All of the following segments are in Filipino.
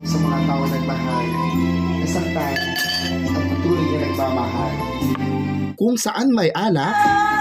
sa mga tao nagmahal, nasaktan at patuloy na nagmamahal. Kung saan may alak,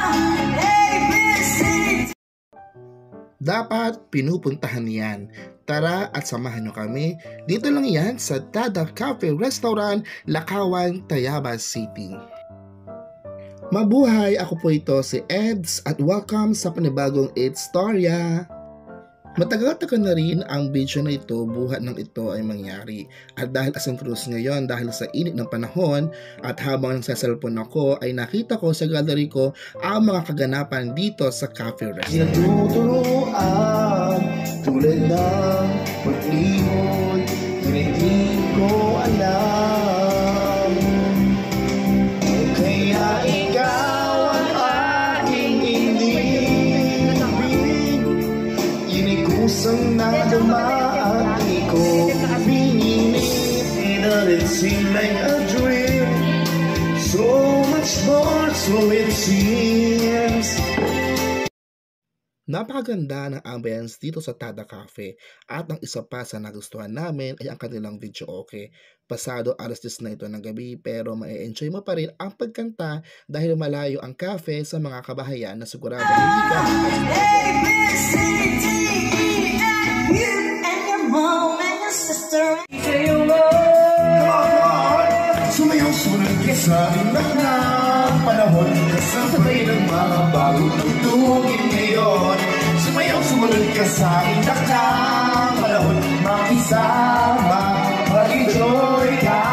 dapat pinupuntahan yan. Tara at samahan nyo kami. Dito lang yan sa Tada Cafe Restaurant, Lakawan, Tayabas City. Mabuhay! Ako po ito si Eds at welcome sa panibagong Edstorya. Matagal-tagal na rin ang video na ito, buhat ng ito ay mangyari. At dahil asynchrous ngayon, dahil sa init ng panahon at habang nagsasalpon ako ay nakita ko sa gallery ko ang mga kaganapan dito sa Cafe Restaurant. Natuturuan tulad ng pag-ibon, hindi ko alam. Kaya ikaw ang aking inibig, inikusang nadama at di ko pinilit. It doesn't seem like a dream, so much more so it seems. Napakaganda ng ambience dito sa Tada Cafe at ang isa pa sa nagustuhan namin ay ang kanilang video okay. Pasado alas 10 na ito ng gabi pero ma-enjoy mo pa rin ang pagkanta dahil malayo ang cafe sa mga kabahayan na sigurado hindi ka Sumayaw-sunod ka sa inak ng panahon, kasabay ng mga bagong tugtugin ngayon. Sumayaw-sunod ka sa inak ng panahon, makisama, mag-enjoy ka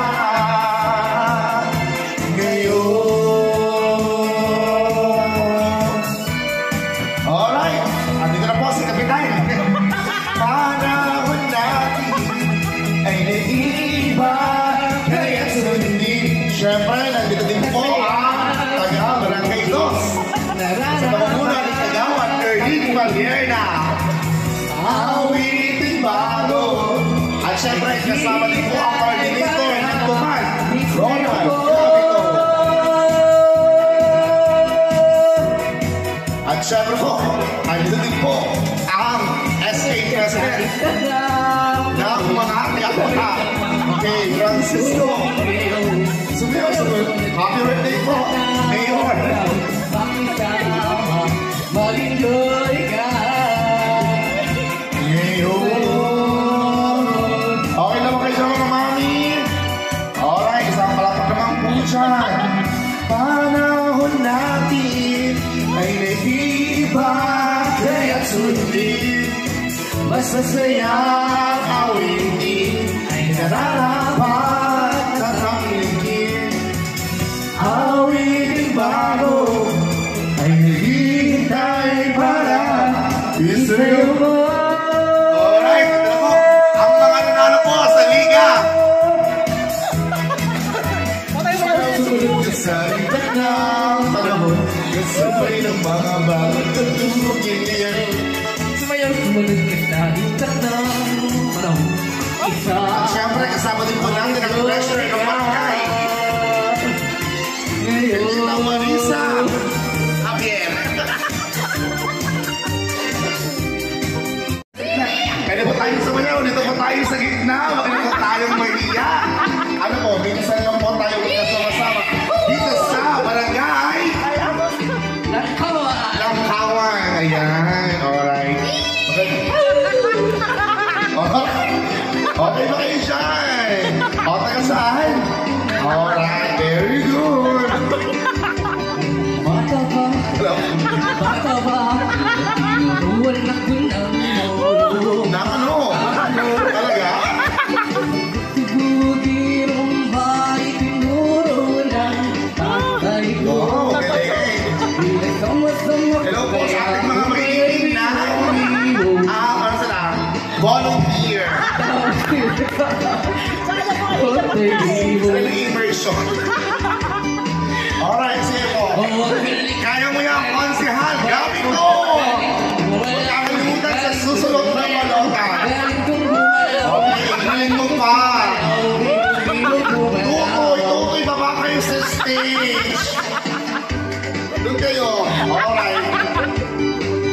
ngayon. Alright, andito na po si Kapitan. Panahon natin ay naiiba. Siyempre, nandito din po ang taga-Barangay Dos. Sa pamumunan ng Kagawan, Ernie Valierna. Awitin bago. At siyempre, kasama din po ang coordinator ng Tuman, Ronald Capito. At siyempre po, nandito din po ang SA President ng mga ati-apota. Okay, Francisco. Sumayaw-sunod. Happy birthday po, Mayor! Pakisama, mag-enjoy ka ngayon. Okay naman kayo sa mga mami? Alright, isang palapag naman po dyan. Panahon natin ay naiiba, kaya't sundin. Mas masayang awitin ay nararapat na tangligin. Awitin bago ay naghihintay para isayo mo. Alright, ito po ang mga nanalo po sa Liga. Sumunod ka sa itak ng panahon, kasabay ng mga bagong tutugin ngayon. Sumayaw-sumunod ka sa itak ng panahon. At siyempre, kasama din po natin ang pressure ng barangay. Elita Marisa Javier. Kaya po tayo sa Mayaw, dito po tayo sa gitna, makita po tayong Maria. Ano po, minsan lang po tayo magkasama-sama dito sa barangay Lakawan. Ayan, alright. Okay ba kayo dyan? O, taga saan? Alright, very good. Bata ba? Bata ba? Wala ko ng molo. Na ano? Talaga? Tugugin ang bahay, tinuro ng tatay ko. Oh, okay. Hello po sa ating mga mahilig na ano sila? Volunteer. Sila immersion. Alright, sige po. Kaya mo yung konsehal. Gabi ko! Huwag kakalimutan sa susunod na palotan. Okay, tingnan mo pa. Tukoy, baba kayo sa stage. Doon kayo. Alright.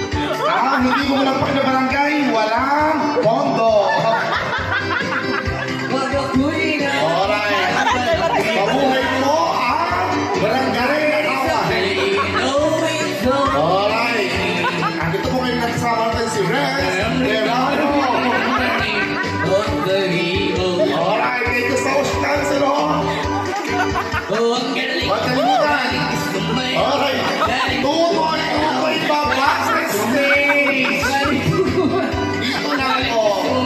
Hindi mo lang pag na barangay, walang pondo. Alright. Mabuhay po ang barangay Awan. Alright. Andito po kayo nagsama natin si Rex Verano. Alright. Thank you so much, Councilor. Matalimutan. Alright. Tutoy pa backstage. Dito na ako.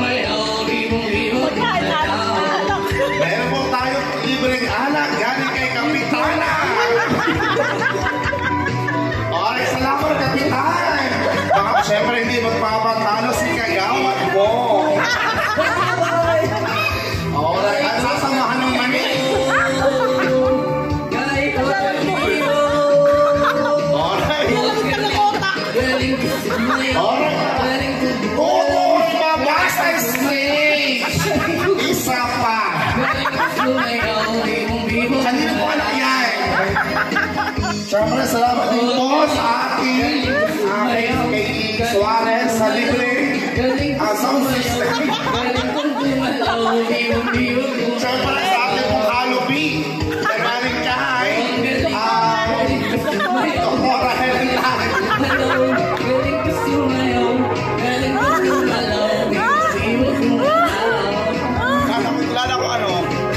Meron po tayong libreng alak galing kay Kapitana. Alright, salamat Kapitan. Baka siyempre hindi magpapatalo si Kagawad mo. Alright, at sasamahan ng mani. Alright. Tutoy pa backstage. Isa pa. Kanina po anak yan. Siyempre, salamat din po sa ating kay Suarez sa libre sound system. Siyempre, sa ating pong Halupi na galing kay Doktora Helen Lang. Kilala ko ano?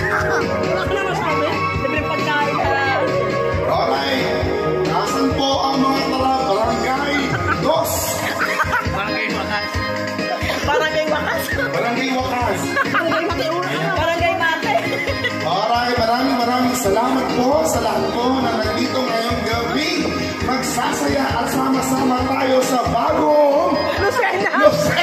Alright. Nasaan po ang mga barangay? Dos. Barangay Wakas. Barangay Wakas. Barangay Mate. Alright. Maraming salamat po sa lahat po na nandito ngayong gabi. Magsasaya at sama-sama tayo sa bagong Lucena.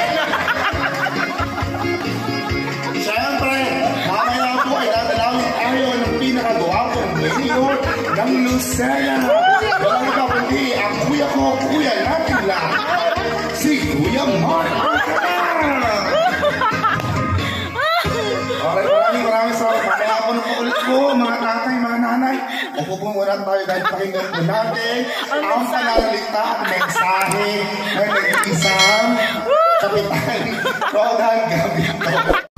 Siyempre, mamaya po ay dadalawin tayo ng pinakagwapong mayor ng Lucena. Walang iba kundi ang kuya ko, kuya natin lahat, si Kuya Mark. Alright, maraming salamat. Kaya ako na po ulit po, mga tatay, mga nanay. Upo po muna tayo dahil pakinggan po natin ang panalita at mensahe ng nag-iisang Kapitan Rodan Gabito.